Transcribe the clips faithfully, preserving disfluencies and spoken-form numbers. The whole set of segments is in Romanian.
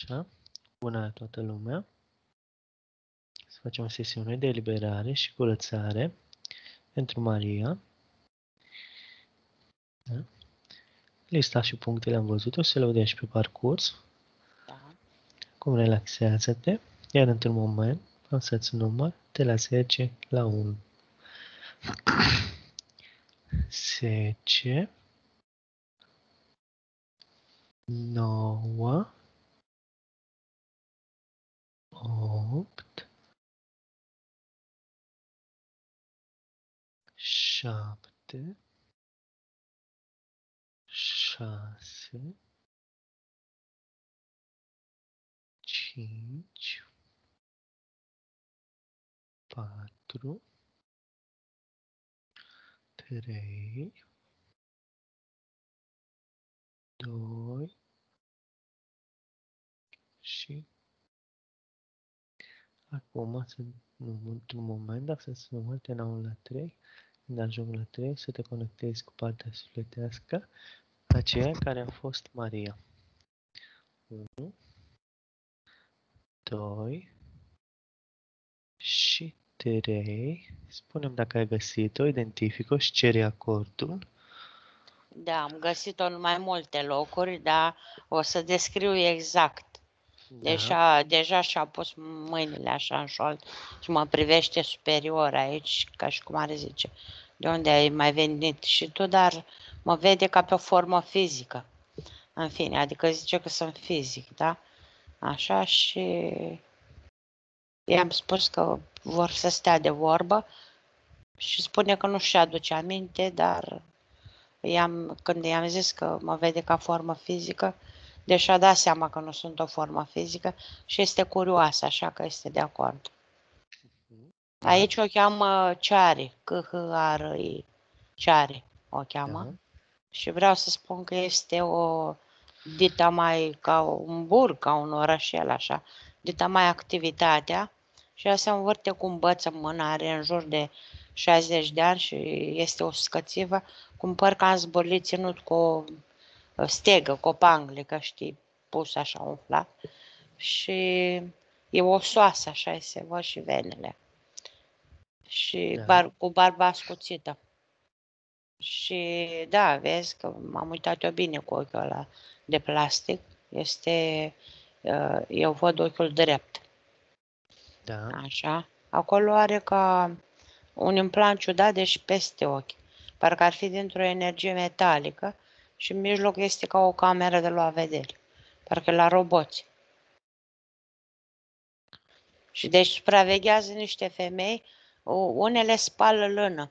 Așa. Bună la toată lumea. Să facem o sesiune de eliberare și curățare pentru Maria. Da? Lista și punctele am văzut, o să le vedem și pe parcurs. Da. Cum relaxează-te, iar într-un moment am să-ți număr de la zece la unu. zece, nouă, opt, șapte, șase, cinci, patru, trei, doi și acum, sunt, într-un moment, dacă să-ți număr de la unu la trei, când ajung la trei, să te conectezi cu partea sufletească, aceea care a fost Maria. unu, doi și trei. Spune-mi dacă ai găsit-o, identific-o și ceri acordul. Da, am găsit-o în mai multe locuri, dar o să descriu exact. Deja, deja și-a pus mâinile așa în șold și mă privește superior aici, ca și cum ar zice, de unde ai mai venit și tu, dar mă vede ca pe o formă fizică. În fine, adică zice că sunt fizic, da? Așa, și i-am spus că vor să stea de vorbă și spune că nu-și aduce aminte, dar i-am, când i-am zis că mă vede ca formă fizică, deși a dat seama că nu sunt o formă fizică și este curioasă, așa că este de acord. Da. Aici o cheamă Ceari, C H A R I, Ceari o cheamă. Da. Și vreau să spun că este o dita mai ca un burg, ca un orășel, așa, dita mai activitatea și ea se învârte cu un băț în mână, are în jur de șaizeci de ani și este o scățivă, cu un păr cam zbârlit, ținut cu o stegă, cu o panglică, știi, pus așa umflat. Și e osoasă, așa, se văd și venele. Și Da. bar, cu barba ascuțită. Și da, vezi că m-am uitat eu bine cu ochiul ăla de plastic. Este, eu văd ochiul drept. Da. Așa. Acolo are ca un implant ciudat, deci peste ochi. Parcă ar fi dintr-o energie metalică și în mijloc este ca o cameră de luat vedere. Parcă la roboți. Și deci supraveghează niște femei, unele spală lână.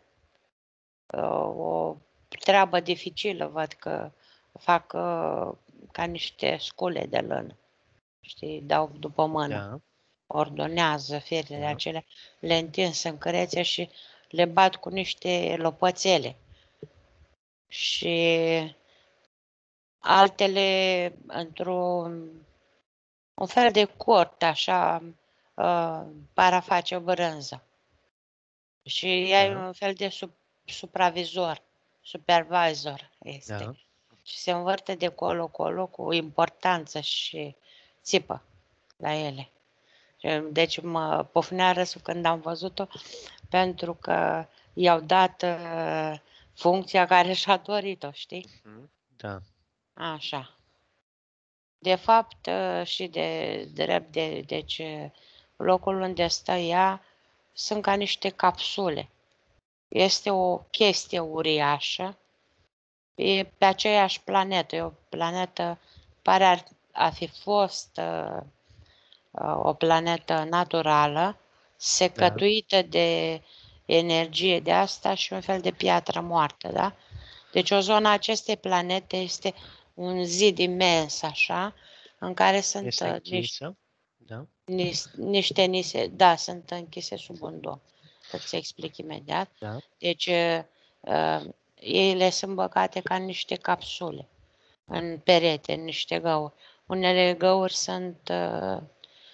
O treabă dificilă, văd că fac ca niște scule de lână. Știi, dau după mână. Da. Ordonează firele Da. acelea, le întind în cărețe și le bat cu niște lopățele. Și altele într-un un fel de cort, așa, uh, para face o brânză. Și ea e Da. un fel de sub, supravizor, supervisor este. Da. Și se învârte de colo-colo cu importanță și țipă la ele. Deci mă pofnea râsul când am văzut-o, pentru că i-au dat uh, funcția care și-a dorit-o, știi? Da. Așa. De fapt, uh, și de drept, de, deci locul unde stă ea sunt ca niște capsule. Este o chestie uriașă, e pe aceeași planetă, e o planetă, pare a fi fost uh, o planetă naturală, secătuită de energie de asta și un fel de piatră moartă, da? Deci o zonă a acestei planete este un zid imens, așa, în care sunt Este uh, niște, închisă. Da. niște nise, da, sunt închise sub un dom. Să-ți explic imediat. Da. Deci, uh, ele sunt băgate ca niște capsule în perete, în niște găuri. Unele găuri sunt uh,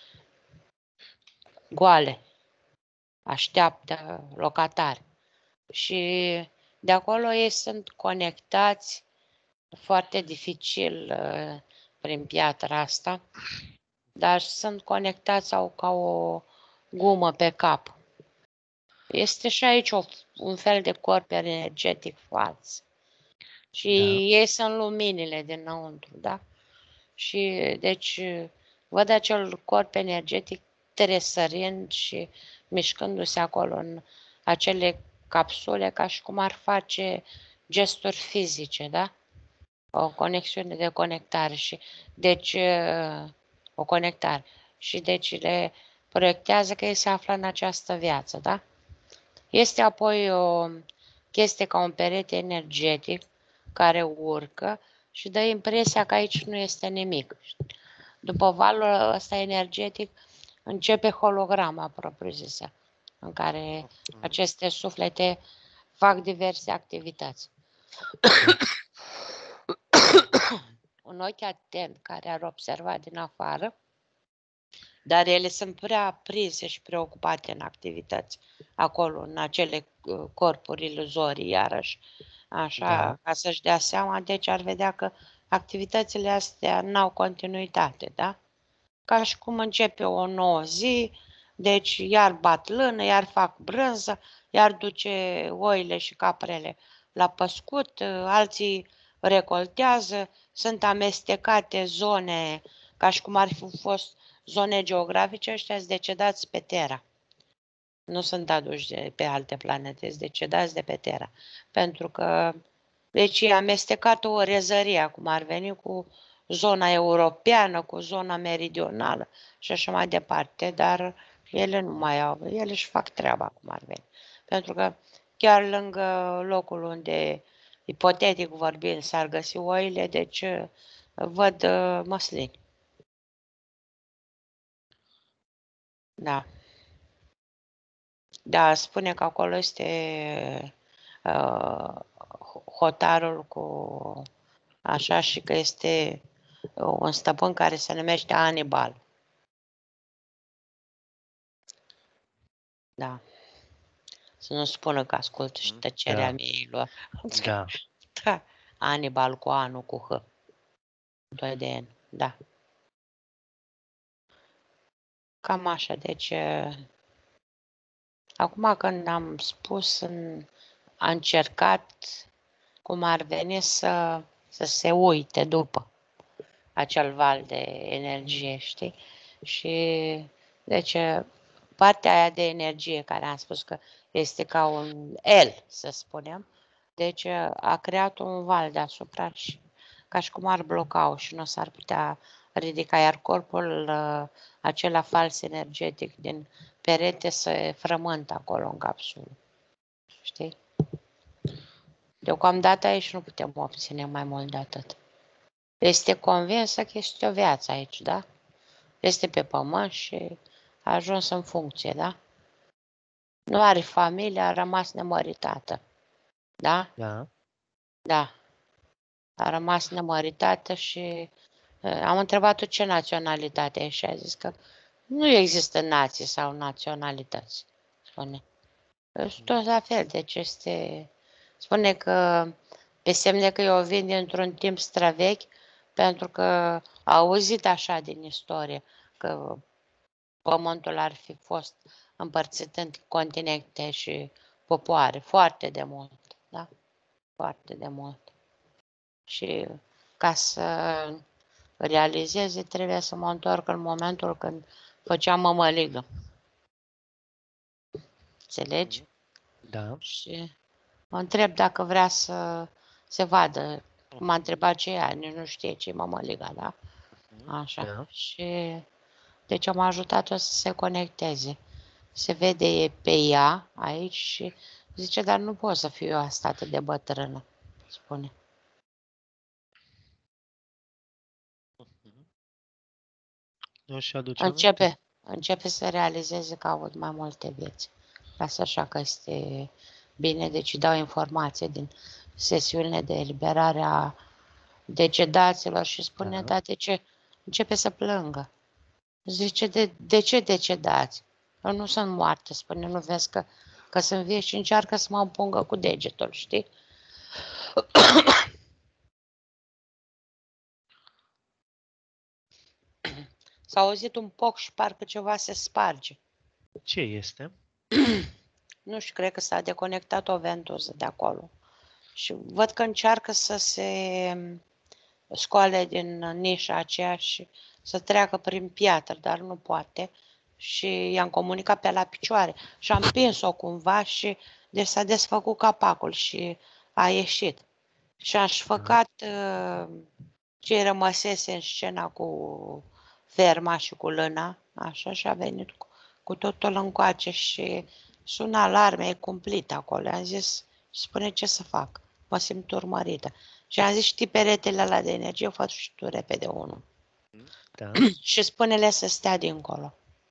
goale, așteaptă locatari. Și de acolo ei sunt conectați foarte dificil uh, prin piatra asta dar sunt conectați sau ca o gumă pe cap. Este și aici o, un fel de corp energetic fals. Și Da. ei sunt luminile dinăuntru, da? Și deci văd acel corp energetic tresărind și mișcându-se acolo în acele capsule ca și cum ar face gesturi fizice, da? O conexiune de conectare și deci o conectare și deci le proiectează că ei se află în această viață, da? Este apoi o chestie ca un perete energetic care urcă și dă impresia că aici nu este nimic. După valul ăsta energetic începe holograma propriu-zisă, în care aceste suflete fac diverse activități. Un ochi atent care ar observa din afară, dar ele sunt prea prinse și preocupate în activități, acolo, în acele corpuri iluzorii, iarăși, așa, Da. ca să-și dea seama, deci ar vedea că activitățile astea n-au continuitate, da? Ca și cum începe o nouă zi, deci iar bat lână, iar fac brânză, iar duce oile și caprele la păscut, alții recoltează, sunt amestecate zone, ca și cum ar fi fost zone geografice, ăștia sunt decedați pe Terra. Nu sunt aduși de pe alte planete, sunt decedați de pe Terra. Pentru că, deci e amestecată o rezărie, cum ar veni, cu zona europeană, cu zona meridională și așa mai departe, dar ele nu mai au, ele își fac treaba, cum ar veni. Pentru că chiar lângă locul unde, ipotetic vorbind, s-ar găsi oile, deci văd măslini. Da. Da, spune că acolo este uh, hotarul cu așa și că este un stăpân care se numește Anibal. Da. Să nu spună că ascultă și tăcerea Da. miilor. Da. Da. Anibal cu A, nu cu H. doi de N. Da. Cam așa. Deci, acum când am spus, a încercat cum ar veni să, să se uite după acel val de energie, știi? Și deci partea aia de energie care am spus că este ca un L, să spunem, deci a creat un val deasupra și ca și cum ar bloca-o și nu s-ar putea ridica, iar corpul acela fals energetic din perete se frământă acolo în capsulă, știi? Deocamdată aici nu putem obține mai mult de atât. Este convinsă că este o viață aici, da? Este pe pământ și a ajuns în funcție, da? Nu are familie, a rămas nemăritată. Da? Da. Da. A rămas nemăritată și uh, am întrebat-o ce naționalitate e și a zis că nu există nații sau naționalități, spune. Sunt tot la fel, deci este... Spune că pe semne că eu vin dintr-un timp străvechi, pentru că a auzit așa din istorie că pământul ar fi fost împărțit în continente și popoare, foarte de mult, da? Foarte de mult. Și ca să realizeze, trebuie să mă întorc în momentul când făceam mămăligă. Înțelegi? Da. Și mă întreb dacă vrea să se vadă. M-a întrebat ce e, nici nu știe ce e mămăliga, da? Așa. Da. Și deci am ajutat-o să se conecteze. Se vede pe ea aici și zice, dar nu pot să fiu eu asta atât de bătrână, spune. Nu și aduce aminte? Începe, începe să realizeze că a avut mai multe vieți. Lasă așa că este bine, deci dau informație din sesiunile de eliberare a decedaților și spune, Da. da, de ce? Începe să plângă. Zice, de, de ce decedați? Eu nu sunt moarte, spune, nu vezi că, că sunt vie și încearcă să mă împungă cu degetul, știi? S-a auzit un poc și parcă ceva se sparge. Ce este? Nu știu, cred că s-a deconectat o ventuză de acolo. Și văd că încearcă să se scoale din nișa aceea și să treacă prin piatră, dar nu poate. Și i-am comunicat pe la picioare și am împins-o cumva și deci s-a desfăcut capacul și a ieșit. Și am șfăcat uh, ce rămăsese în scena cu ferma și cu lâna, așa, și a venit cu, cu totul încoace și sună alarme, e cumplit acolo. Am zis, spune ce să fac, mă simt urmărită. Și am zis, știi peretele ăla de energie, fă și tu repede unul. Da. Și spune-le să stea dincolo.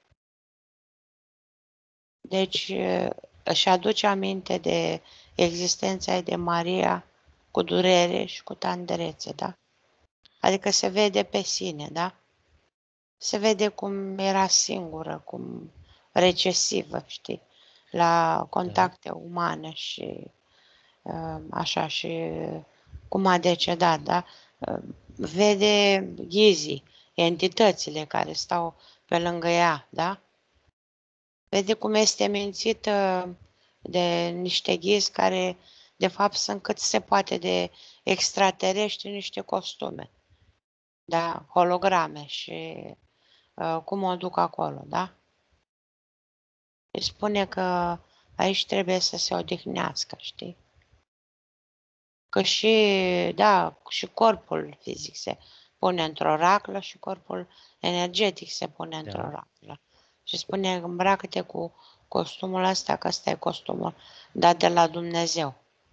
Deci își aduce aminte de existența ei de Maria cu durere și cu tandrețe, da? Adică se vede pe sine, da? Se vede cum era singură, cum recesivă, știi? La contacte da. umane și așa, și cum a decedat, da? Vede ghizii, entitățile care stau pe lângă ea, da? Vede cum este mințită de niște ghizi care, de fapt, sunt cât se poate de extraterestri, niște costume, da? Holograme și uh, cum o duc acolo, da? Îi spune că aici trebuie să se odihnească, știi? Că și, da, și corpul fizic se pune într-o raclă și corpul energetic se pune într-o Da. raclă. Și spune, îmbracă-te cu costumul ăsta, că ăsta e costumul dat de la Dumnezeu.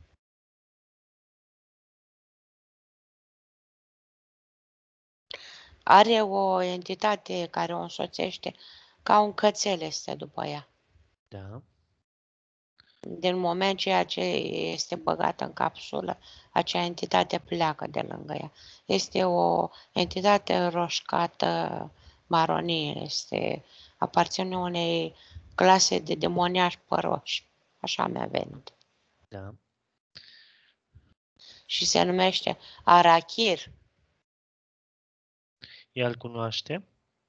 Are o entitate care o însoțește, ca un cățel este după ea. Da. Din moment ceea ce este băgată în capsulă, acea entitate pleacă de lângă ea. Este o entitate roșcată maronie, este, aparține unei clase de demoniași păroși. Așa mi-a venit. Da. Și se numește Arachir. Ea îl cunoaște?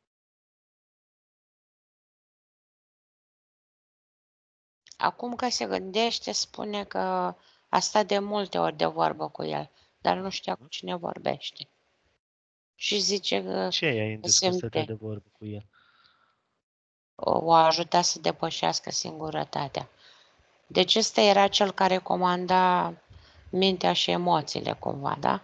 Acum că se gândește, spune că a stat de multe ori de vorbă cu el, dar nu știa cu cine vorbește. Și zice că Ce i-a indus că stătea de vorbă cu el? O ajuta să depășească singurătatea. Deci ăsta era cel care comanda mintea și emoțiile, cumva, da?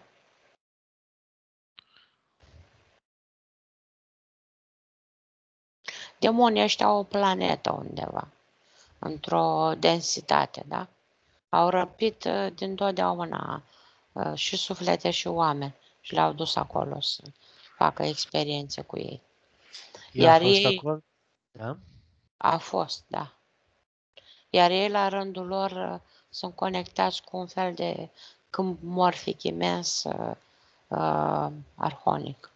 Demonii ăștia au o planetă undeva, într-o densitate, da? Au răpit din totdeauna și suflete și oameni și le-au dus acolo să facă experiențe cu ei. Ea Iar a fost ei acolo? Da. a fost, da. Iar ei, la rândul lor, sunt conectați cu un fel de câmp morfic imens, uh, arhonic.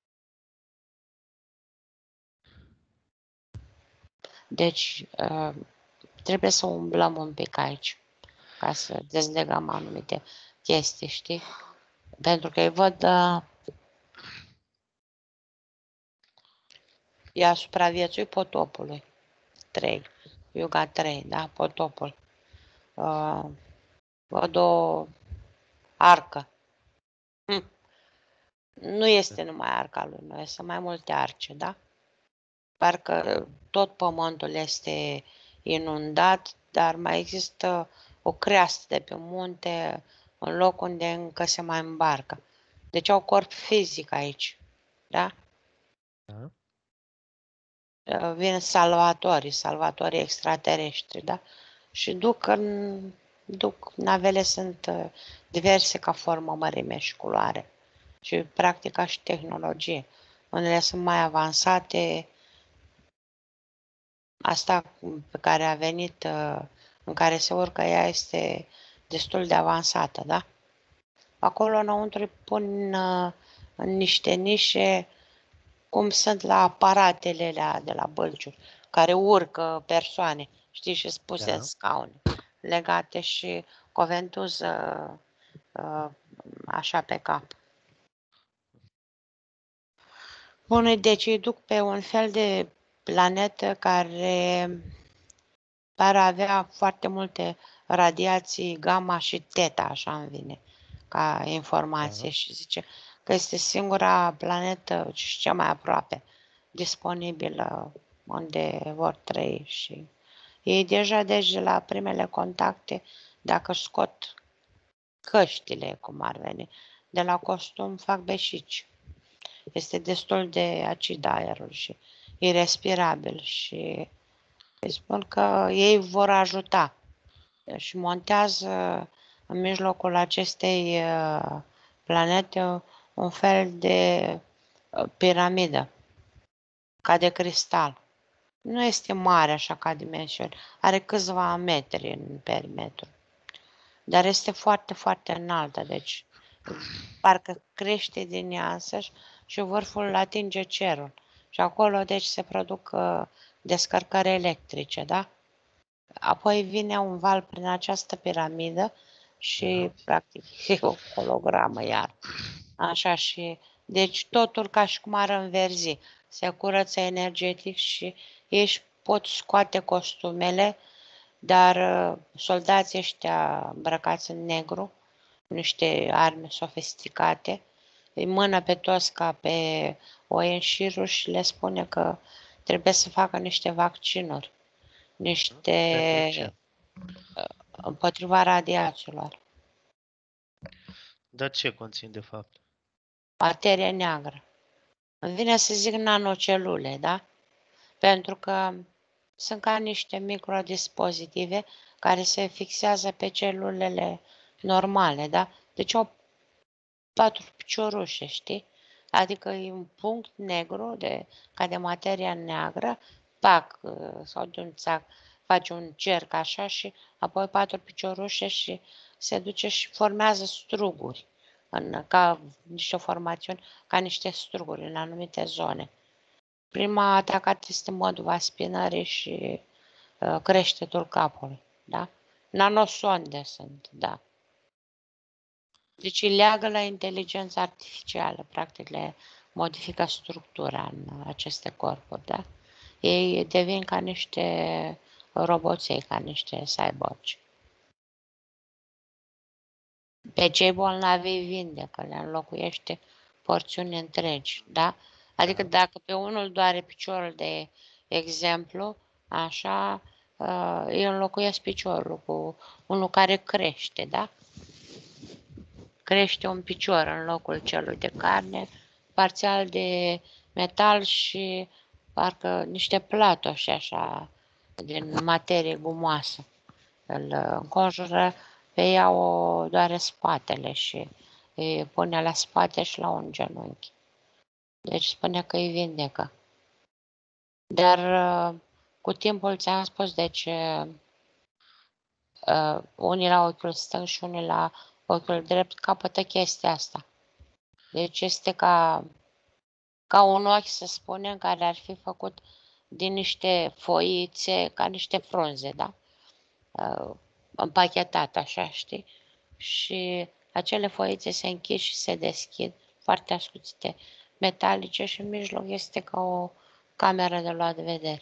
Deci, uh, trebuie să umblăm un pic aici, ca să dezlegăm anumite chestii, știi? Pentru că îi văd, uh, i-a supraviețuit potopului. trei. Yuga trei, da? Potopul. Uh, văd o arcă. Hm. Nu este numai arca lui Noe, sunt mai multe arce, da? Parcă tot pământul este inundat, dar mai există o creastă de pe munte, în loc unde încă se mai îmbarcă. Deci au corp fizic aici, da? Da. Vin salvatorii, salvatorii extraterestri, da? Și duc în, duc, navele sunt diverse ca formă, mărime și culoare. Și practic ca și tehnologie. Unele sunt mai avansate. Asta pe care a venit, în care se urcă ea, este destul de avansată, da? Acolo înăuntru îi pun în niște nișe, cum sunt la aparatele alea de la bălciuri, care urcă persoane, știi, și spuse Da. în scaune, legate și cu o ventuză așa pe cap. Bun, deci îi duc pe un fel de planetă care pare avea foarte multe radiații gamma și teta, așa îmi vine ca informație, Da. și zice că este singura planetă și cea mai aproape disponibilă unde vor trăi. Și ei deja, deci, de la primele contacte, dacă își scot căștile, cum ar veni, de la costum, fac beșici. Este destul de acid aerul și irrespirabil și îi spun că ei vor ajuta și montează în mijlocul acestei uh, planete un fel de uh, piramidă, ca de cristal. Nu este mare așa ca dimensiuni, are câțiva metri în perimetru, dar este foarte, foarte înaltă, deci parcă crește din ea însăși și vârful atinge cerul. Și acolo, deci, se produc uh, descărcări electrice, da? Apoi vine un val prin această piramidă și, Da. practic, e o hologramă iar. Așa și... Deci totul ca și cum ar înverzi. Se curăță energetic și ei își pot scoate costumele, dar uh, soldații ăștia îmbrăcați în negru, niște arme sofisticate, îi mână pe toți ca pe o înșiruri și le spune că trebuie să facă niște vaccinuri, Pentru niște ce? împotriva radiațiilor, Dar ce conțin de fapt? materie neagră. Îmi vine să zic nanocelule, da? Pentru că sunt ca niște microdispozitive care se fixează pe celulele normale, da? Deci au patru piciorușe, știi? Adică e un punct negru, de, ca de materia neagră, pac, sau de un țac, face un cerc așa și apoi patru piciorușe și se duce și formează struguri, în, ca niște formațiuni, ca niște struguri în anumite zone. Prima atacat este modul spinării și uh, creștetul capului, da? Nanosonde sunt, da. Deci îi leagă la inteligența artificială, practic le modifică structura în aceste corpuri, da? Ei devin ca niște roboței, ca niște cyborgi. Pe cei bolnavi îi vindecă, le înlocuiește porțiuni întregi, da? Adică Da. dacă pe unul doare piciorul, de exemplu, așa, uh, îi înlocuiesc piciorul cu unul care crește, da? Crește un picior în locul celui de carne, parțial de metal și parcă niște platoși așa, din materie gumoasă. Îl înconjură, pe ea o doare spatele și îi pune la spate și la un genunchi. Deci spune că îi vindecă. Dar cu timpul ți-am spus, deci uh, unii la ochiul stâng și unii la ochiul drept capătă chestia asta. Deci este ca, ca un ochi, să spunem, care ar fi făcut din niște foițe, ca niște frunze, da? Uh, împachetat așa, știi? Și acele foițe se închid și se deschid, foarte ascuțite, metalice, și în mijloc este ca o cameră de luat vedere.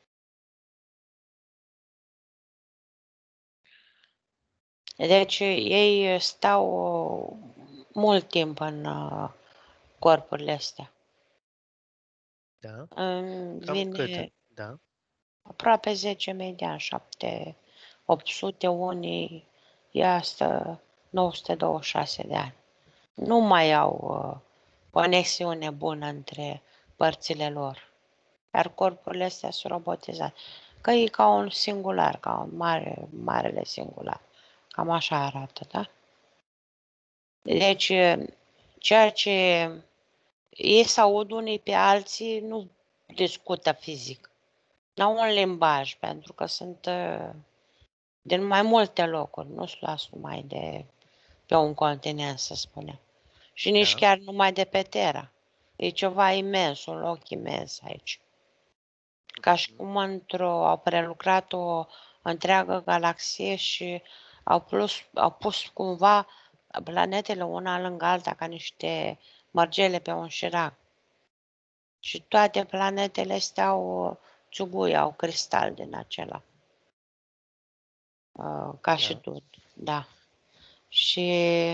Deci ei stau mult timp în uh, corpurile astea. Da. Îmi Cam cât? vine Da. aproape zece mii de ani, șapte, opt sute, unii, ea asta nouă sute douăzeci și șase de ani. Nu mai au uh, conexiune bună între părțile lor, iar corpurile astea sunt robotizate. Că e ca un singular, ca un mare, marele singular. Cam așa arată, da? Deci, ceea ce ei se aud unii pe alții, nu discută fizic. N-au un limbaj, pentru că sunt uh, din mai multe locuri, nu sunt luați numai de pe un continent, să spunem. Și nici Da. chiar numai de pe Terra. E ceva imens, un loc imens aici. Ca și cum într-o, au prelucrat o întreagă galaxie și au, plus, au pus cumva planetele una lângă alta ca niște mărgele pe un șirac. Și toate planetele astea au țugui, au cristal din acela. Uh, ca și Da. tot, da. Și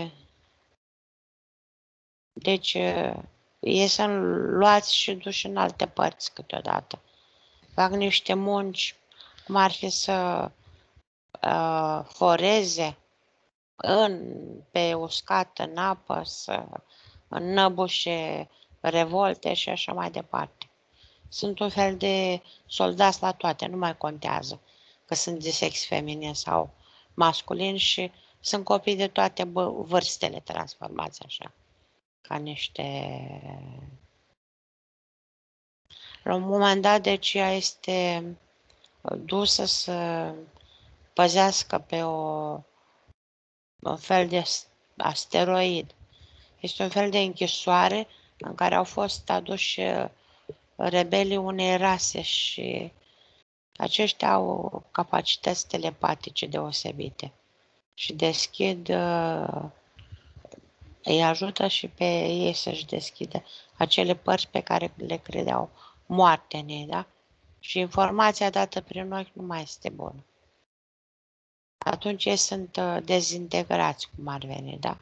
deci ei sunt luați și duși în alte părți câteodată. Fac niște munci, cum ar fi să uh, foreze în, pe uscat, în apă, să înnăbușe revolte și așa mai departe. Sunt un fel de soldați la toate, nu mai contează că sunt de sex feminin sau masculin și sunt copii de toate vârstele transformați așa, ca niște... La un moment dat, deci ea este dusă să păzească pe o, un fel de asteroid. Este un fel de închisoare în care au fost aduși rebelii unei rase și aceștia au capacități telepatice deosebite și deschid, îi ajută și pe ei să-și deschidă acele părți pe care le credeau moarte în ei, da? Și informația dată prin ochi nu mai este bună. Atunci ei sunt dezintegrați, cum ar veni, da?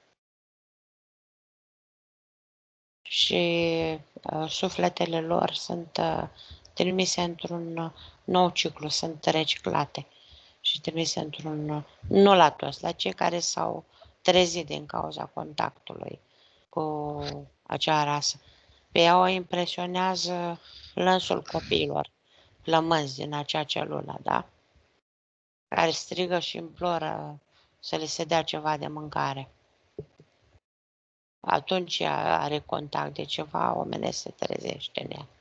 Și uh, sufletele lor sunt uh, trimise într-un nou ciclu, sunt reciclate și trimise într-un, nu la toți, la cei care s-au trezit din cauza contactului cu acea rasă. Pe ea o impresionează plânsul copiilor, plămânzi din acea celulă, da? Care strigă și imploră să li se dea ceva de mâncare. Atunci are contact de ceva, omenesc se trezește în ea.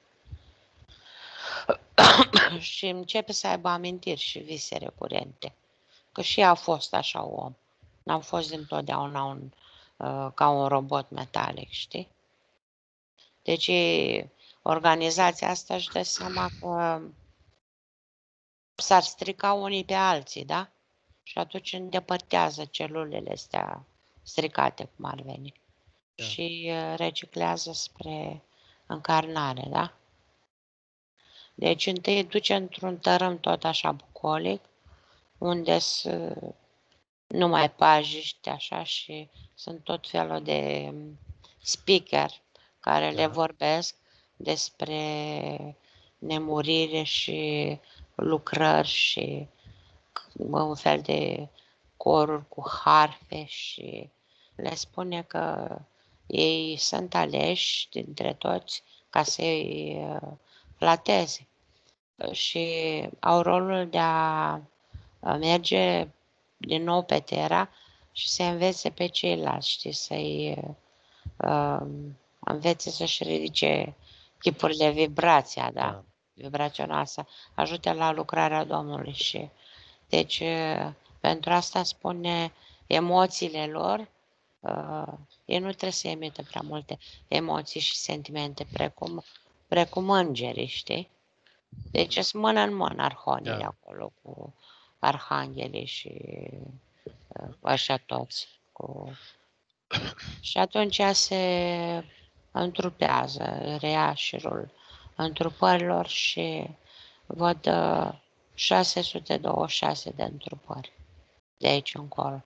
Și începe să aibă amintiri și vise recurente. Că și ea a fost așa om. N-am fost dintotdeauna un, uh, ca un robot metalic, știi? Deci organizația asta își dă seama că s-ar strica unii pe alții, da? Și atunci îndepărtează celulele astea stricate, cum ar veni. Da. Și reciclează spre încarnare, da? Deci întâi îi duce într-un tărâm tot așa bucolic, unde sunt numai pajiști așa și sunt tot felul de speaker care da. le vorbesc despre nemurire și lucrări și un fel de coruri cu harfe și le spune că ei sunt aleși dintre toți ca să-i plateze și au rolul de a merge din nou pe Terra și să învețe pe ceilalți, știi, să-i uh, învețe să-și ridice chipurile, vibrația, da? da. Vibrațională, să ajute la lucrarea Domnului și deci pentru asta spune emoțiile lor, uh, ei nu trebuie să emită prea multe emoții și sentimente precum, precum îngerii, știi? Deci sunt mână în mână arhonii da. acolo cu arhanghelii și uh, așa toți. Cu... Și atunci se întrupează, reia șirul întrupărilor și văd uh, șase sute douăzeci și șase de întrupări de aici încolo.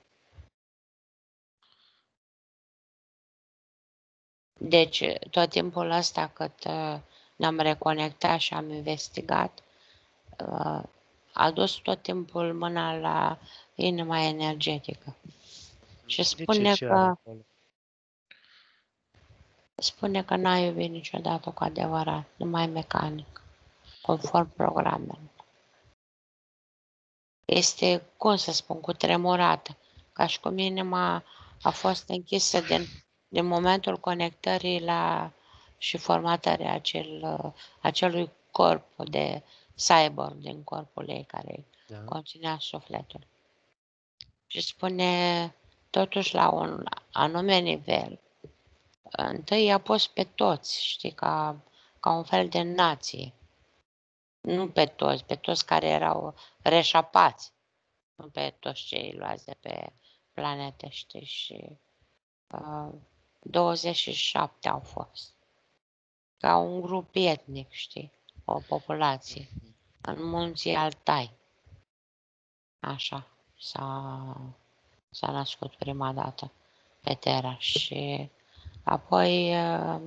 Deci tot timpul ăsta cât uh, ne-am reconectat și am investigat, uh, a dus tot timpul mâna la inima energetică. Și spune că spune că n-a iubit niciodată cu adevărat, numai mecanic, conform programelor. Este, cum să spun, cu tremurată, ca și cum inima a fost închisă din, din momentul conectării la și formatării acel, acelui corp de cyborg din corpul ei care da. conținea sufletul. Și spune, totuși, la un anume nivel, întâi i-a pus pe toți, știi, ca, ca un fel de nație. Nu pe toți, pe toți care erau reșapați, nu pe toți cei luați de pe planete, știi, și uh, douăzeci și șapte au fost. ca un grup etnic, știi, o populație, în munții Altai. Așa, s-a, s-a născut prima dată pe Terra și apoi uh,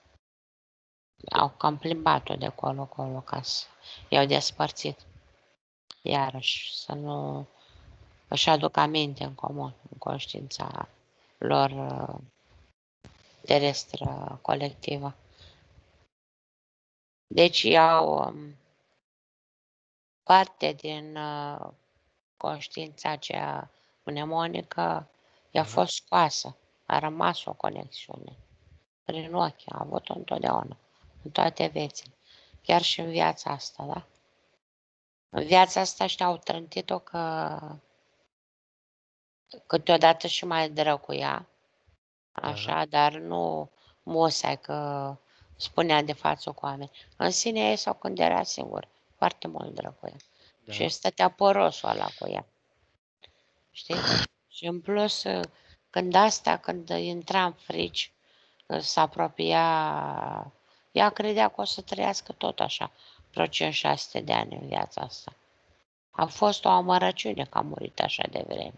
au cam plimbat-o de colo-colo ca să i-au despărțit. Iarăși, să nu își aduc aminte în comun, în conștiința lor uh, terestră colectivă. Deci iau um, parte din uh, conștiința aceea mnemonică, i-a fost scoasă, a rămas o conexiune. Prin ochi, a avut-o întotdeauna, în toate viețile, chiar și în viața asta, da? În viața asta și-au trântit-o că câteodată și mai drăcuia, așa, da. Dar nu musai că spunea de față cu oameni. În sine ei sau când era singur, foarte mult drăcuia. Da. Și stătea porosul ăla cu ea. Știi? Și în plus, când asta, când intra în frici, s-a apropia, ea credea că o să trăiască tot așa, vreo cinci șase de ani în viața asta. A fost o amărăciune că a murit așa de vreme.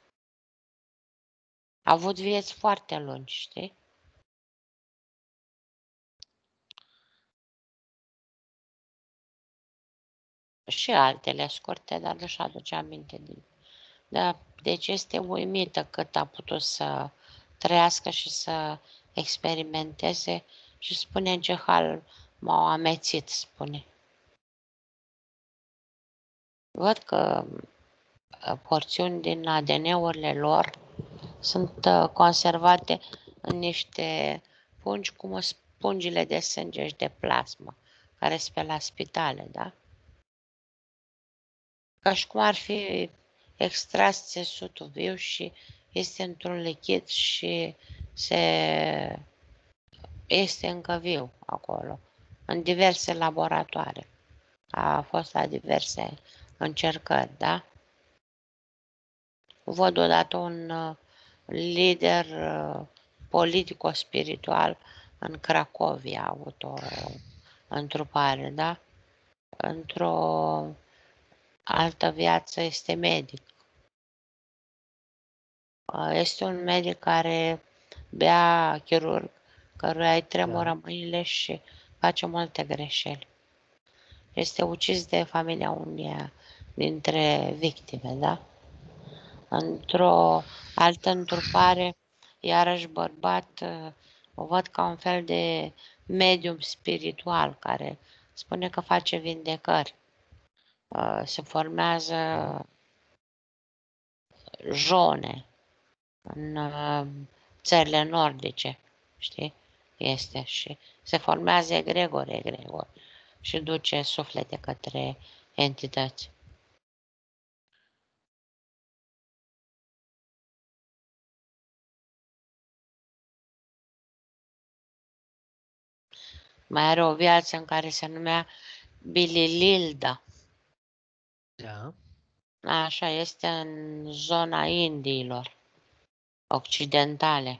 A avut vieți foarte lungi, știi? Și altele scurte, dar nu-și aduce aminte din... Da, deci este uimită cât a putut să trăiască și să experimenteze și spune în ce hal m-au amețit, spune. Văd că porțiuni din A D N-urile lor sunt conservate în niște pungi, cum sunt pungile de sânge și de plasmă, care sunt pe la spitale, da? Ca și cum ar fi extras țesutul viu și este într-un lichid și se este încă viu acolo, în diverse laboratoare. A fost la diverse încercări, da? Văd odată un uh, lider uh, politico-spiritual în Cracovia, a avut o întrupare, da? Într-o altă viață este medic. Uh, este un medic care bea chirurg, căruia îi tremură da. Mâinile și face multe greșeli. Este ucis de familia uneia dintre victime, da? Într-o altă întrupare, iarăși bărbat, o văd ca un fel de medium spiritual care spune că face vindecări. Se formează jone în țările nordice, știi? Este și se formează egregor, egregor și duce suflete către entități. Mai are o viață în care se numea Bilililda. Da. Așa, este în zona Indiilor occidentale.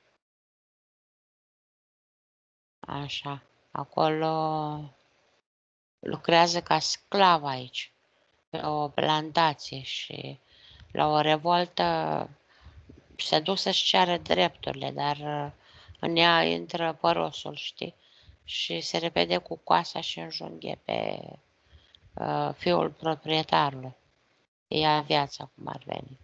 Așa, acolo lucrează ca sclav aici, pe o plantație și la o revoltă se duc să-și ceară drepturile, dar în ea intră părosul, știi? Și se repede cu coasa și înjunghe pe uh, fiul proprietarului. Ia viața cum ar veni.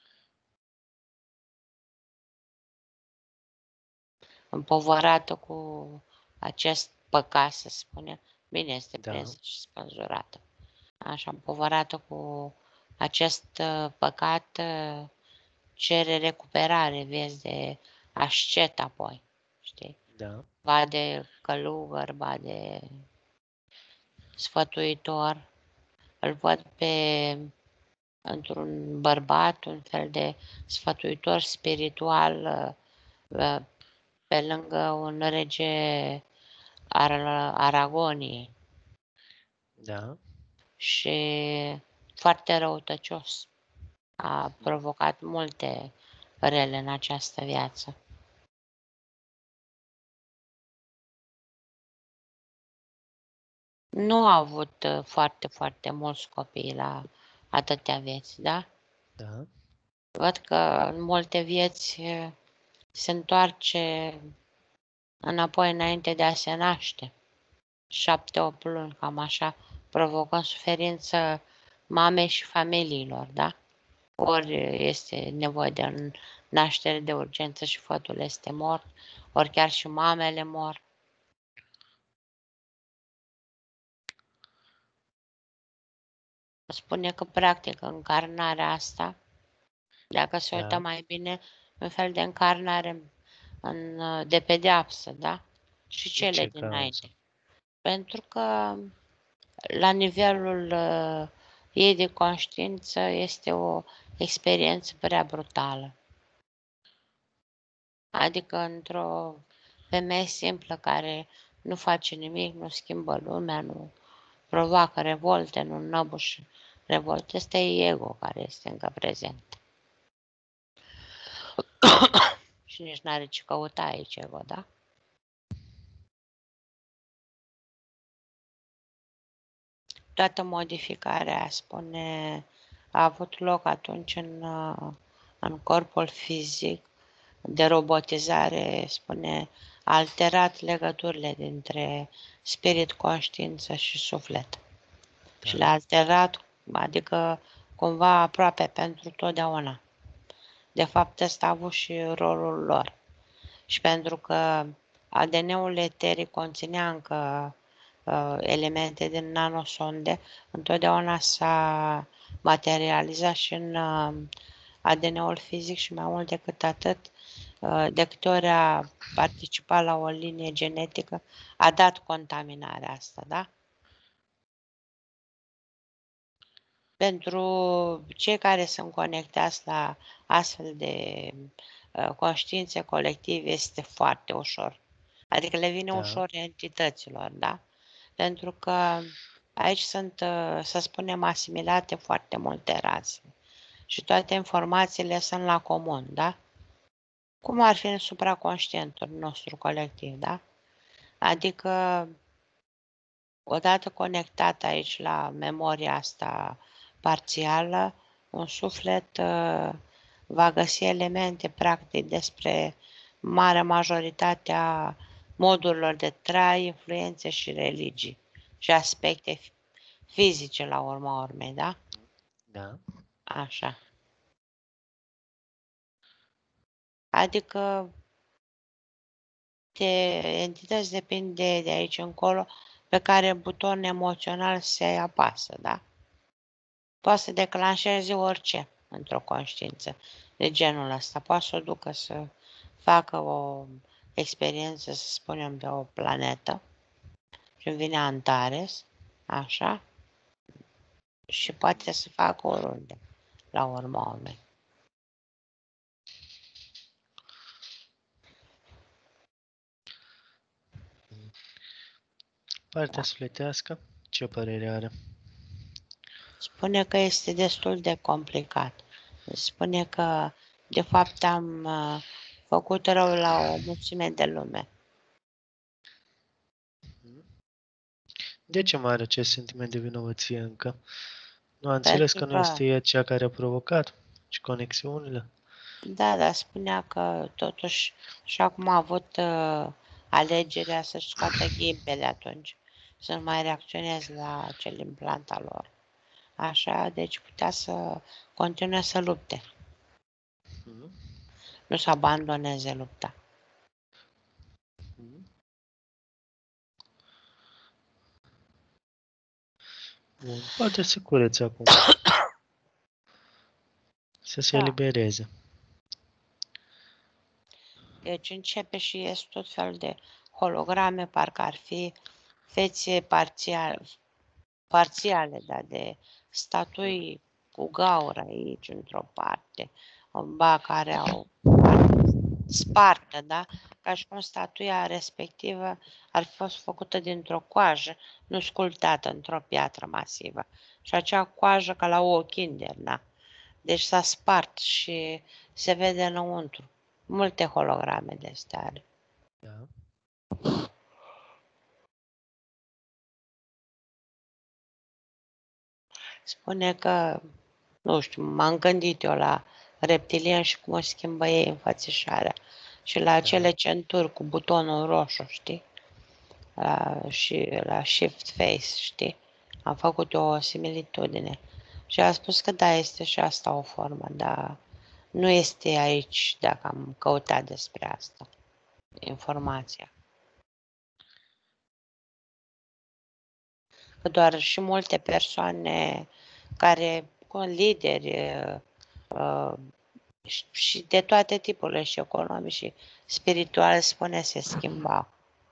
Împovărată cu acest păcat, să spunem, bine, este prinsă da. Și spânzurată. Așa, împovărată cu acest păcat, cere recuperare, vezi, de ascet apoi, știi? Da. Ba de călugăr, ba de sfătuitor. Îl văd pe, într-un bărbat, un fel de sfătuitor spiritual, pe lângă un rege Aragoniei. Da. Și foarte răutăcios. A provocat multe rele în această viață. Nu a avut uh, foarte, foarte mulți copii la atâtea vieți, da? Da. Văd că în multe vieți uh, se întoarce înapoi înainte de a se naște. Șapte, opt luni, cam așa, provocând suferință mamei și familiilor, da? Ori este nevoie de naștere de urgență și fătul este mort, ori chiar și mamele mor. Spune că practic încarnarea asta, dacă se uită Da. mai bine, un fel de încarnare în, de pedeapsă, da? Și Din cele ce cauză? dinainte. Pentru că la nivelul uh, ei de conștiință este o experiență prea brutală. Adică într-o femeie simplă care nu face nimic, nu schimbă lumea, nu provoacă revolte, nu înăbușă revolte, ăsta e ego care este încă prezent. Și nici n-are ce căuta aici ego, da? Toată modificarea, spune, a avut loc atunci în, în corpul fizic de robotizare, spune, a alterat legăturile dintre spirit, conștiință și suflet. Da. Și le-a alterat, adică cumva aproape pentru totdeauna. De fapt, ăsta a avut și rolul lor. Și pentru că A D N-ul eteric conținea încă uh, elemente din nanosonde, întotdeauna s-a materializat și în uh, A D N-ul fizic și mai mult decât atât, uh, de câte ori a participat la o linie genetică, a dat contaminarea asta, da? Pentru cei care sunt conectați la astfel de uh, conștiințe colective este foarte ușor. Adică le vine Da. ușor entităților, da? Pentru că aici sunt, uh, să spunem, asimilate foarte multe rase și toate informațiile sunt la comun, da? Cum ar fi în supraconștientul nostru colectiv, da? Adică, odată conectat aici la memoria asta parțială, un suflet uh, va găsi elemente practic despre marea majoritatea modurilor de trai, influențe și religii și aspecte fizice la urma urmei, da? Da. Așa. Adică de entități depinde de aici încolo pe care buton emoțional se apasă, da? Poate să declanșeze orice într-o conștiință de genul ăsta. Poate să o ducă să facă o experiență, să spunem, pe o planetă și vine Antares, așa, și poate să facă oriunde, la urma urmei. Partea sufletească, ce părere are? Spune că este destul de complicat. Spune că, de fapt, am uh, făcut rău la o mulțime de lume. De ce mai are acest sentiment de vinovăție încă? Nu a înțeles că, că nu este ea cea care a provocat, ci conexiunile? Da, dar spunea că totuși și acum a avut uh, alegerea să-și scoată ghibele atunci, să nu mai reacționeze la acel implant al lor. Așa, deci putea să continue să lupte. Mm. Nu să abandoneze lupta. Mm. Bun, poate să curețe acum. Să se Da. elibereze. Deci începe și ies tot felul de holograme, parcă ar fi fețe parțiale, parțiale, da, de statui cu gaură aici, într-o parte, ba care au spartă, da? Ca și cum statuia respectivă ar fi fost făcută dintr-o coajă, nu sculptată într-o piatră masivă. Și acea coajă ca la o Kinder, da? Deci s-a spart și se vede înăuntru. Multe holograme de astea are. Da. spune că, nu știu, m-am gândit eu la reptilieni și cum o schimbă ei înfățișarea și la acele centuri cu butonul roșu, știi? La, și la shift face, știi? Am făcut o similitudine. Și a spus că da, este și asta o formă, dar nu este aici dacă am căutat despre asta informația. Că doar și multe persoane care, cu lideri uh, și de toate tipurile, și economici și spirituale, spune, se schimbau.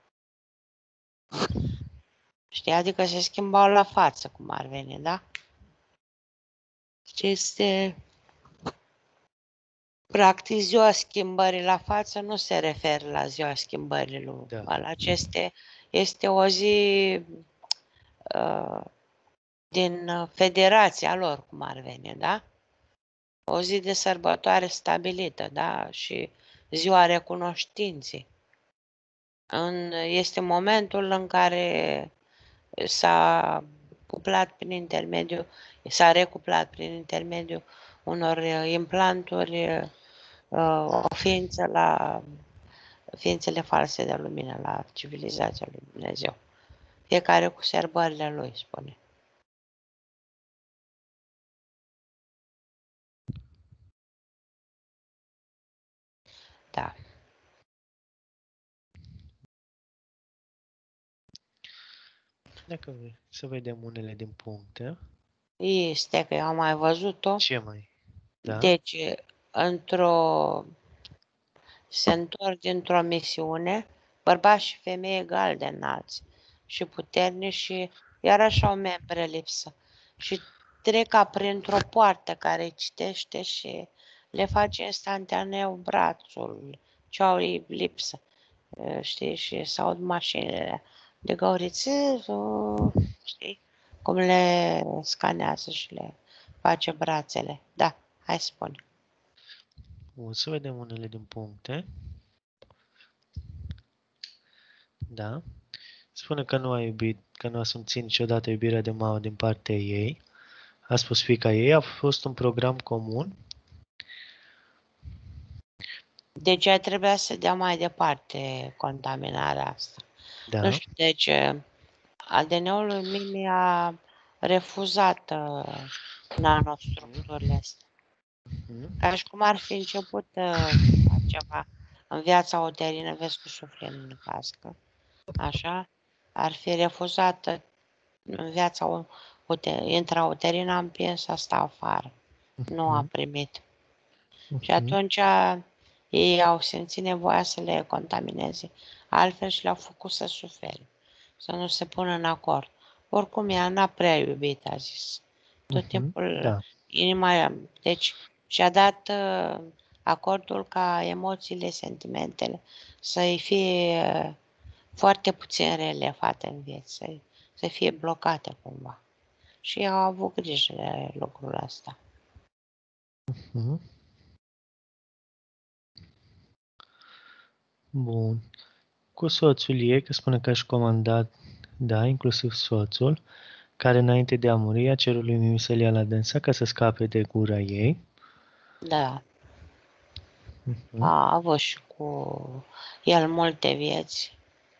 Știi? Adică se schimbau la față, cum ar veni, da? Ce este... Practic, ziua schimbării la față nu se referă la ziua schimbării lui Da. Malachi. Este, este o zi uh, din federația lor, cum ar veni, da? O zi de sărbătoare stabilită, da? Și ziua recunoștinței. În, este momentul în care s-a cuplat prin intermediul, s-a recuplat prin intermediul unor implanturi uh, o ființă la ființele false de lumină, la civilizația lui Dumnezeu. Fiecare cu sărbările lui, spune. Da. Dacă vrei să vedem unele din puncte. Este că eu am mai văzut-o. Ce mai? Da. Deci, într-o se întorc dintr-o misiune, bărbați și femei egal de înalți și puternici și iarăși au membre lipsă. Și trec ca printr-o poartă care citește și le face instantaneu brațul, ce au lipsă. Știi? Și se aud mașinile de găuriță, știi? Cum le scanează și le face brațele. Da, hai spune. O să vedem unele din puncte. Da. Spune că nu a iubit, că nu a simțit niciodată iubirea de mamă din partea ei. A spus fiica ei, a fost un program comun. Deci ea trebuia să dea mai departe contaminarea asta. Da. Nu știu, deci A D N-ul lui Mimi a refuzat uh, nanostructurile astea. Mm-hmm. Ca și cum ar fi început uh, ceva în viața uterină, vezi cu suflet în cască, așa, ar fi refuzat uh, în viața intrauterină, a împins asta afară. Nu a primit. Mm-hmm. Și atunci ei au simțit nevoia să le contamineze, altfel și le-au făcut să sufere, să nu se pună în acord. Oricum ea n-a prea iubit, a zis. Tot Mm-hmm. timpul Da. inima, deci și-a dat uh, acordul ca emoțiile, sentimentele să-i fie uh, foarte puțin relevate în viață, să, să fie blocate cumva. Și au avut grijă de lucrul ăsta. Mm-hmm. Bun. Cu soțul ei, că spune că și comandat, da, inclusiv soțul, care înainte de a muri a cerut lui Mimi să-l ia la dânsa ca să scape de gura ei. Da. Mm-hmm. A avut și cu el multe vieți.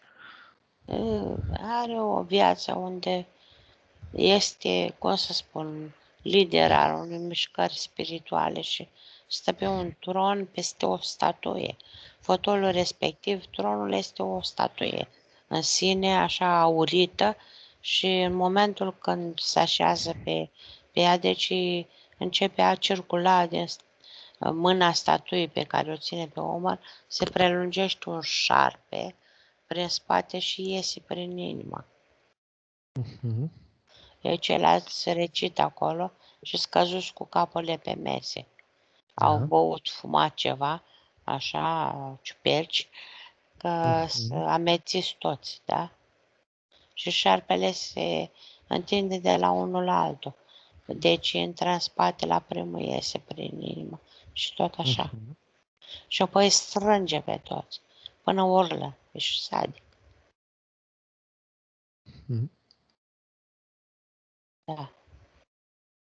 Are o viață unde este, cum să spun, lider al unei mișcări spirituale și stă pe un tron peste o statuie. Fotolul respectiv, tronul este o statuie în sine, așa aurită, și în momentul când se așează pe, pe ea, deci începe a circula din mâna statuii pe care o ține pe umăr, se prelungește un șarpe prin spate și iese prin inimă. Mm-hmm. Eu ceilalți recit acolo și scăzut cu capele pe mese. Da. Au băut, fumat ceva, așa, ciuperci, că Mm-hmm. să amețiți toți, da? Și șarpele se întinde de la unul la altul. Deci intră în spate la primul, iese prin inimă și tot așa. Mm-hmm. Și apoi strânge pe toți, până urlă, ești sadic. Mm-hmm. Da.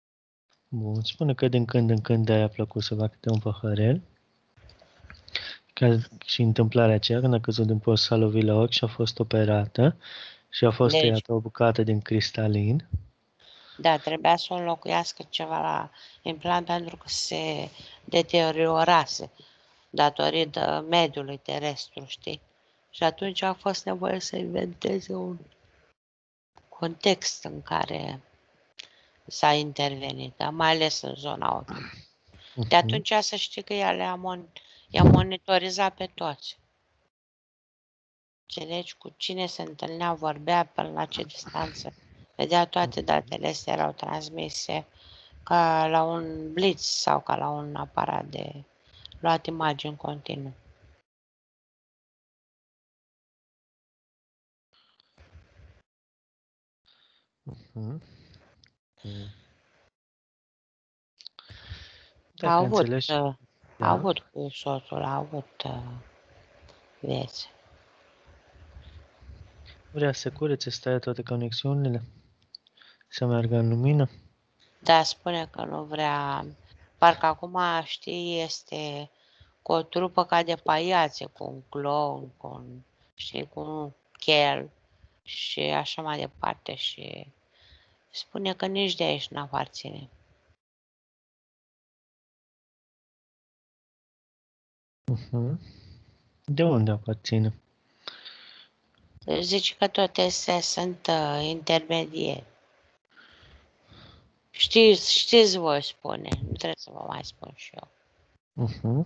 Bun, spune că din când în când de-aia a plăcut să facă câte un păhărel. Ca și întâmplarea aceea, când a căzut din post, s-a lovit la ochi și a fost operată și a fost Deci, tăiată o bucată din cristalin. da, trebuia să o înlocuiască ceva la implant pentru că se deteriorase datorită mediului terestru, știi? Și atunci a fost nevoie să inventeze un context în care s-a intervenit, dar mai ales în zona ochiului. De atunci să știi că ea le-a mon- i-a monitorizat pe toți. Înțelegi? Cu cine se întâlnea, vorbea, până la ce distanță. Vedea toate datele astea erau transmise ca la un blitz sau ca la un aparat de luat imagini continuu. Uh-huh. Mm. A Dacă avut, înțelegi, uh, a da, avut cu soțul, a avut uh, vieți. vrea să curețe, să taie toate conexiunile, să meargă în lumină. Dar spune că nu vrea, parcă acum, știi, este cu o trupă ca de paiațe, cu un clown, cu un, știi, cu un chel și așa mai departe și spune că nici de aici nu aparține. Uh-huh. De unde aparține? Zici că toate astea sunt uh, intermediari. Știți, știți voi spune, nu trebuie să vă mai spun și eu. Uh-huh.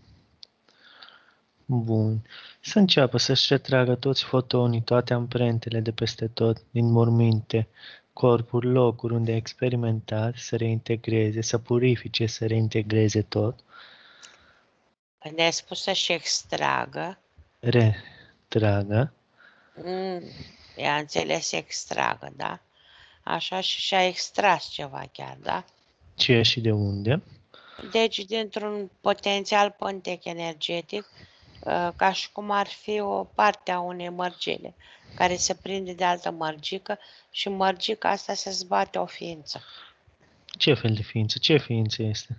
Bun. Să înceapă să-și retragă toți fotonii, toate amprentele de peste tot, din morminte, corpuri, locuri unde a experimentat, să reintegreze, să purifice, să reintegreze tot. Când ai spus să-și extragă, Retragă. mm, i-a înțeles extragă, da? Așa și și-a extras ceva chiar, da? Ce și de unde? Deci, dintr-un potențial pântec energetic, ca și cum ar fi o parte a unei mărgele, care se prinde de altă mărgică și mărgica asta se zbate o ființă. Ce fel de ființă? Ce ființă este?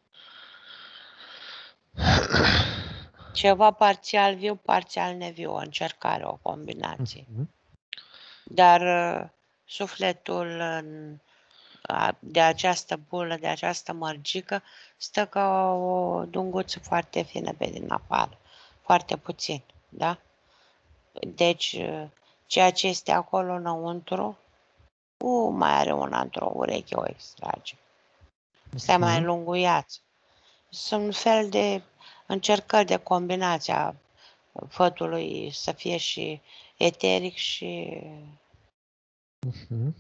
Ceva parțial viu, parțial neviu, o încercare, o combinație. Uh-huh. Dar uh, sufletul în, a, de această bulă, de această mărgică, stă ca o dunguță foarte fină pe din afară, foarte puțin, da? Deci, uh, ceea ce este acolo înăuntru, uh, mai are una într-o ureche, o extrage. Asta uh-huh. mai lunguiață. Sunt un fel de încercări de combinație a fătului să fie și eteric și... Uh-huh.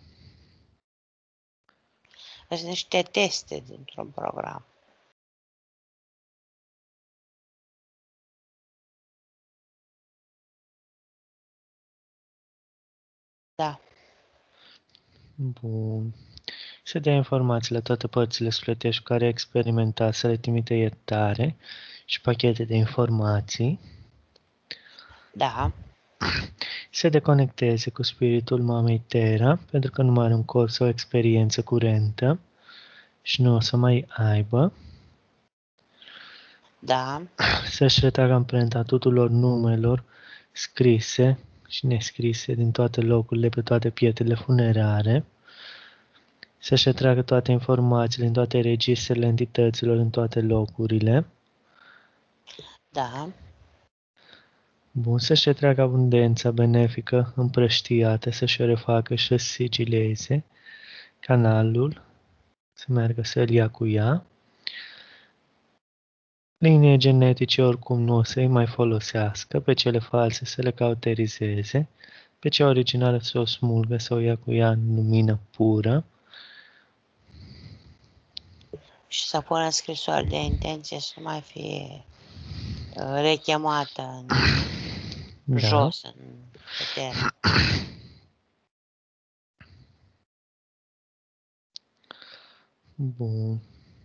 Sunt niște teste dintr-un program. Da. Bun. Să dea informații la toate părțile sufletești cu care a experimentat, să le trimite iertare și pachete de informații. Da. Se deconecteze cu spiritul mamei Terra, pentru că nu mai are un corp sau o experiență curentă și nu o să mai aibă. Da. Să-și retragă amprenta tuturor numelor scrise și nescrise din toate locurile, pe toate pietrele funerare. Să-și retragă toate informațiile din toate registrele entităților în toate locurile. Da. Bun, să-și retragă abundența benefică împrăștiată, să-și o refacă și să sigileze canalul, să meargă să-l ia cu ea. Linie genetice oricum nu o să-i mai folosească, pe cele false să le cauterizeze, pe cea originală să o smulgă, să o ia cu ea în lumină pură. Și să pună scrisori de intenție să nu mai fie uh, rechemată în Da. jos, în putere. Bun.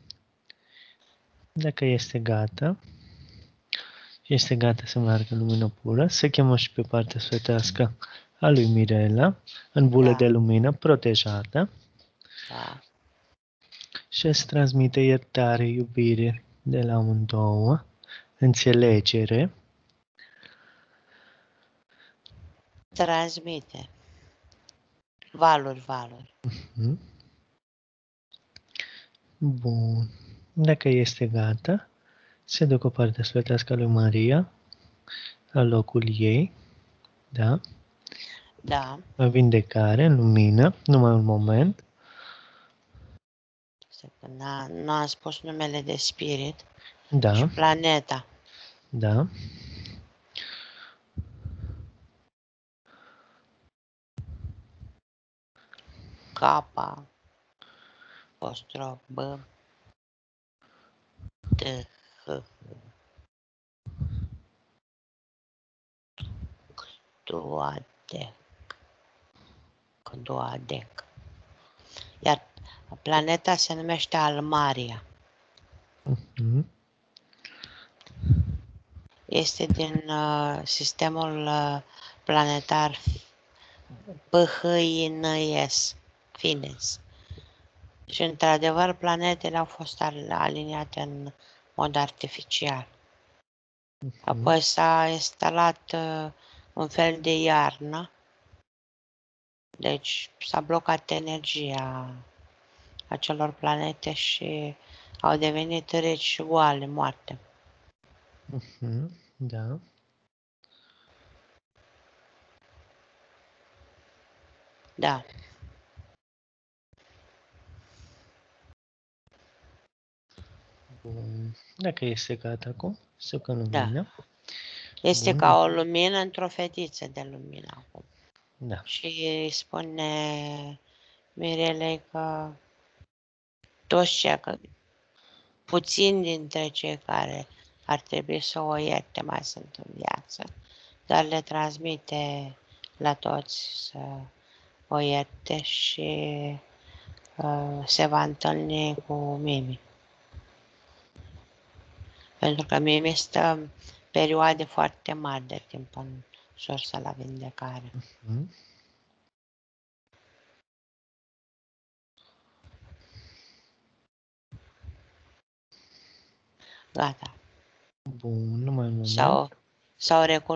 Dacă este gata, este gata să meargă în lumină pură, se chemă și pe partea sfătească a lui Mirela, în bulă Da. de lumină protejată. Da. și îți transmite iertare, iubire de la amândouă, înțelegere. Transmite. Valuri, valuri. Mhm. Bun. Dacă este gata, se duc o parte sfântească lui Maria la locul ei, da? Da. La vindecare, în lumină, numai un moment. Nu am spus numele de spirit Da, și planeta. da. Capa, postrof, B, T, H, Duadec, Duadec. Iar planeta se numește Almaria. Mhm. Este din uh, sistemul uh, planetar P H I N S, Fines. Și într-adevăr planetele au fost aliniate în mod artificial. Apoi s-a instalat uh, un fel de iarnă, deci s-a blocat energia acelor planete și au devenit reci și goale, moarte. Mhm. Da. Da. Bun. Dacă este gata acum, sucă în Da. lumină. Este Bun. ca o lumină într-o fetiță de lumină acum. Da. Și îi spune Mirelei că toți cei, că puțini dintre cei care ar trebui să o ierte mai sunt în viață, dar le transmite la toți să o ierte și uh, se va întâlni cu Mimi. Pentru că Mimi stă perioade foarte mari de timp în sursa la vindecare. Mhm. Gata. Bun, numai un moment. S-au, s-au recunoscut